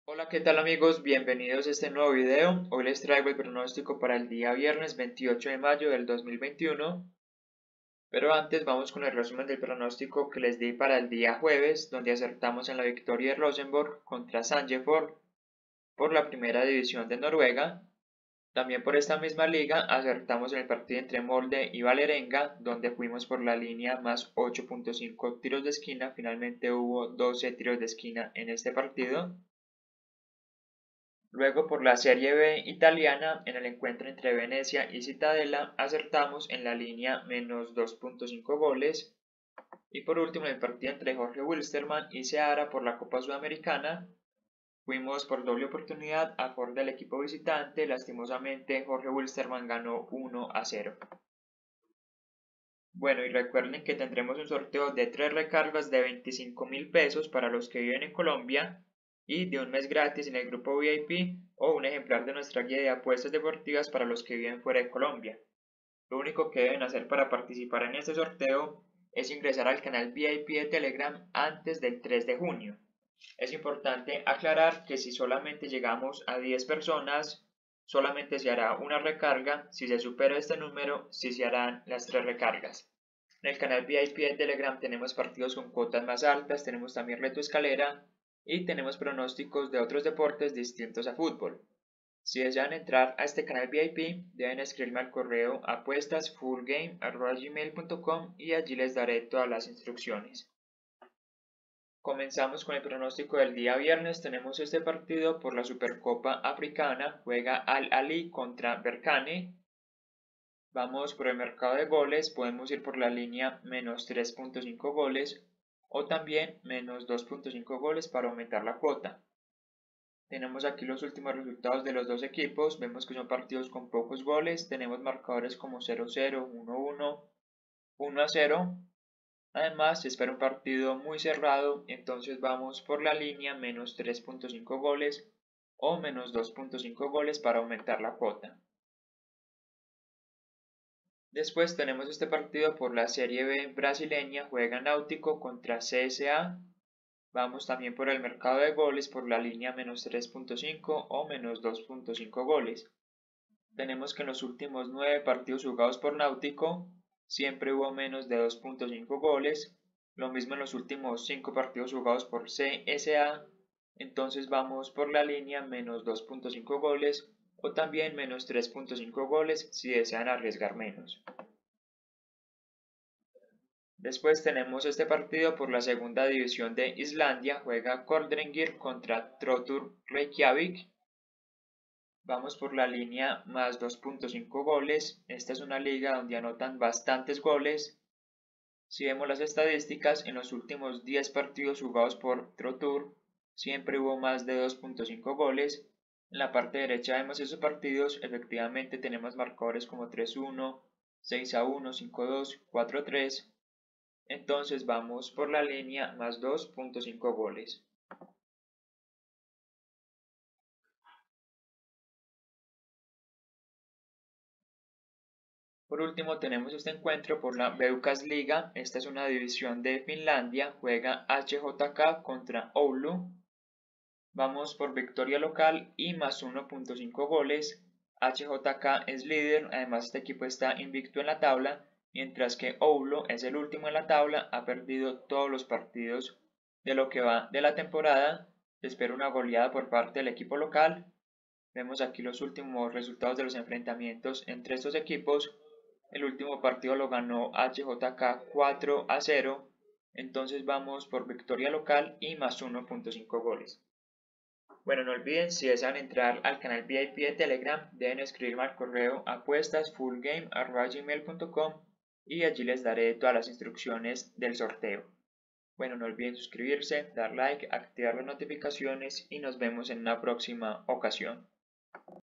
Hola, ¿qué tal amigos? Bienvenidos a este nuevo video. Hoy les traigo el pronóstico para el día viernes 28 de mayo del 2021. Pero antes vamos con el resumen del pronóstico que les di para el día jueves, donde acertamos en la victoria de Rosenborg contra Sandefjord por la primera división de Noruega. También por esta misma liga acertamos en el partido entre Molde y Vålerenga, donde fuimos por la línea más 8.5 tiros de esquina. Finalmente hubo 12 tiros de esquina en este partido. Luego por la Serie B italiana, en el encuentro entre Venecia y Cittadella, acertamos en la línea menos 2.5 goles. Y por último, en el partido entre Jorge Wilstermann y Ceará por la Copa Sudamericana, fuimos por doble oportunidad a favor del equipo visitante. Lastimosamente, Jorge Wilstermann ganó 1-0. Bueno, y recuerden que tendremos un sorteo de 3 recargas de 25.000 pesos para los que viven en Colombia y de un mes gratis en el grupo VIP o un ejemplar de nuestra guía de apuestas deportivas para los que viven fuera de Colombia. Lo único que deben hacer para participar en este sorteo es ingresar al canal VIP de Telegram antes del 3 de junio. Es importante aclarar que si solamente llegamos a 10 personas, solamente se hará una recarga. Si se supera este número, sí se harán las 3 recargas. En el canal VIP de Telegram tenemos partidos con cuotas más altas, tenemos también reto escalera y tenemos pronósticos de otros deportes distintos a fútbol. Si desean entrar a este canal VIP, deben escribirme al correo apuestasfullgame@gmail.com y allí les daré todas las instrucciones. Comenzamos con el pronóstico del día viernes. Tenemos este partido por la Supercopa Africana. Juega Al Ahly contra Berkane. Vamos por el mercado de goles. Podemos ir por la línea menos 3.5 goles o también menos 2.5 goles para aumentar la cuota. Tenemos aquí los últimos resultados de los dos equipos. Vemos que son partidos con pocos goles. Tenemos marcadores como 0-0, 1-1, 1-0. Además, se espera un partido muy cerrado, entonces vamos por la línea menos 3.5 goles o menos 2.5 goles para aumentar la cuota. Después tenemos este partido por la Serie B brasileña, juega Náutico contra CSA. Vamos también por el mercado de goles por la línea menos 3.5 o menos 2.5 goles. Tenemos que en los últimos 9 partidos jugados por Náutico siempre hubo menos de 2.5 goles, lo mismo en los últimos 5 partidos jugados por CSA, entonces vamos por la línea menos 2.5 goles o también menos 3.5 goles si desean arriesgar menos. Después tenemos este partido por la segunda división de Islandia, juega Kórdrengir contra Throttur Reykjavik. Vamos por la línea más 2.5 goles. Esta es una liga donde anotan bastantes goles. Si vemos las estadísticas, en los últimos 10 partidos jugados por Throttur, siempre hubo más de 2.5 goles. En la parte derecha vemos esos partidos. Efectivamente tenemos marcadores como 3-1, 6-1, 5-2, 4-3. Entonces vamos por la línea más 2.5 goles. Por último tenemos este encuentro por la Veikkausliiga. Esta es una división de Finlandia, juega HJK contra Oulu. Vamos por victoria local y más 1.5 goles. HJK es líder, además este equipo está invicto en la tabla, mientras que Oulu es el último en la tabla, ha perdido todos los partidos de lo que va de la temporada. Se espera una goleada por parte del equipo local. Vemos aquí los últimos resultados de los enfrentamientos entre estos equipos. El último partido lo ganó HJK 4-0, entonces vamos por victoria local y más 1.5 goles. Bueno, no olviden, si desean entrar al canal VIP de Telegram, deben escribirme al correo apuestasfullgame@gmail.com y allí les daré todas las instrucciones del sorteo. Bueno, no olviden suscribirse, dar like, activar las notificaciones y nos vemos en una próxima ocasión.